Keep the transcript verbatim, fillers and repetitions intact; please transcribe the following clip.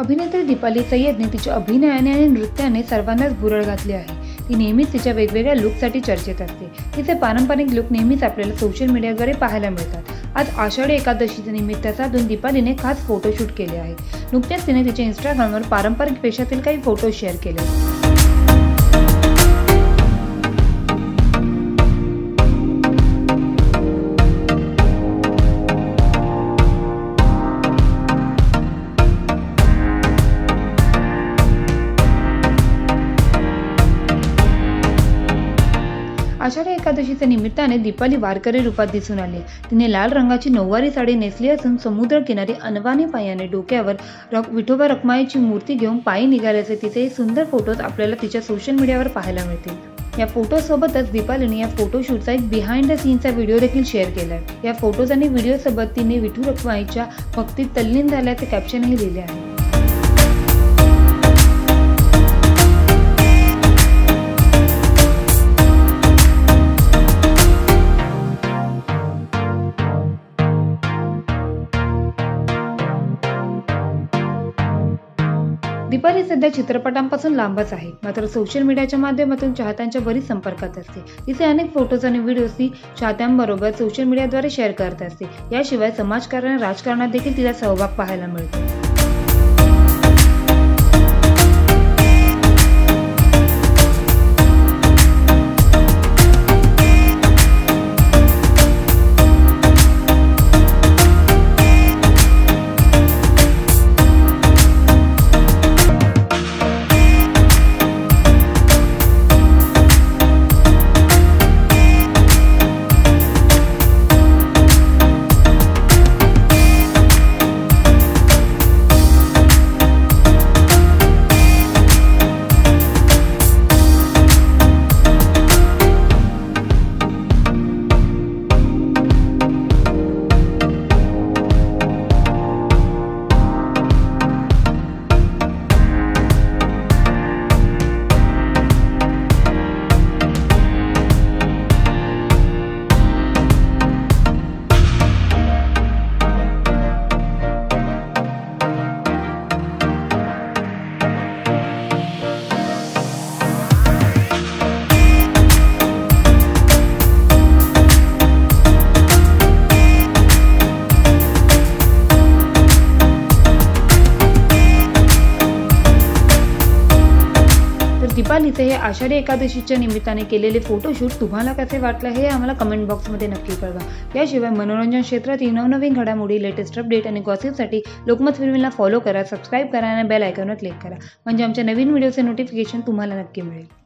अभिनेत्री दीपाली सय्यदने तिच्या अभिनयाने आणि नृत्याने सर्वांनाच भुरळ घातली आहे। ती नेहमीच तिच्या वेगवेगळ्या लुकसाठी चर्चेत असते। तिचे पारंपरिक लुक नेहमीच आपल्याला सोशल मीडियाद्वारे पाहायला मिळतात। आज आषाढी एकादशीचे निमित्त साधून दीपालीने खास फोटोशूट केले आहे। नुकत्याच तिने तिच्या इंस्टाग्रामवर पारंपरिक वेशातील काही फोटो शेअर केले। आषाढी एकादशीच्या निमित्ताने दीपाली वारकरी रूपात दिसून आली। तिने लाल रंगाची नऊवारी साडी नेसली असून समुद्र किनारी अनवाणी पायाने डोक्यावर विठोबा रखुमाईची मूर्ती घेऊन पायी निघाल्याचे तिचे सुंदर फोटोज आपल्याला तिच्या सोशल मीडियावर पाहायला मिळतील। या फोटोसोबतच दीपालीने या फोटोशूटचा एक बिहाइंड द सीनचा व्हिडिओ देखील शेअर केलाय। या फोटोज आणि व्हिडिओसोबत तिने विठू रखुमाईच्या भक्तीत तल्लीन झाल्याचे कॅप्शनही लिहिले आहे। दीपाली सध्या चित्रपटांपासून लांबच आहे, मात्र सोशल मीडियाच्या माध्यमातून चाहत्यांच्या बरीच संपर्कात असते। तिचे अनेक फोटोज आणि व्हिडिओज ती चाहत्यांबरोबर सोशल मीडियाद्वारे शेअर करत असते। याशिवाय समाजकारण आणि राजकारणात देखील तिचा सहभाग पाहायला मिळतो। दीपालीचे हे आषाढी एकादशीच्या निमित्ताने केलेले फोटोशूट तुम्हाला कसे वाटले हे आम्हाला कमेंट बॉक्समध्ये नक्की कळवा। याशिवाय मनोरंजन क्षेत्रातील नवनवीन घडामोडी, लेटेस्ट अपडेट आणि गॉसिपसाठी लोकमत फिल्मीला फॉलो करा, सबस्क्राईब करा आणि बेल आयकॉनवर क्लिक करा, म्हणजे आमच्या नवीन व्हिडिओचे नोटिफिकेशन तुम्हाला नक्की मिळेल।